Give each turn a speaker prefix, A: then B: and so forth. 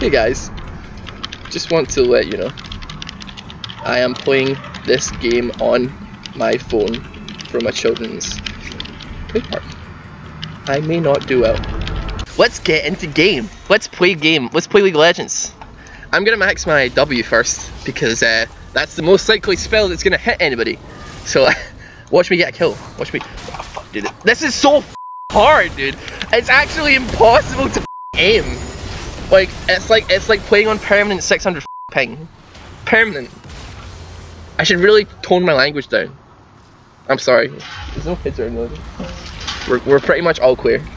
A: Hey guys, just want to let you know, I am playing this game on my phone from a children's play park. I may not do well. Let's get into game. Let's play game. Let's play League of Legends. I'm gonna max my W first because that's the most likely spell that's gonna hit anybody. So watch me get a kill. Watch me. Oh, fuck, dude. This is so hard, dude. It's actually impossible to aim. Like it's like playing on permanent 600 ping. Permanent. I should really tone my language down. I'm sorry. There's no kids around. We're pretty much all clear.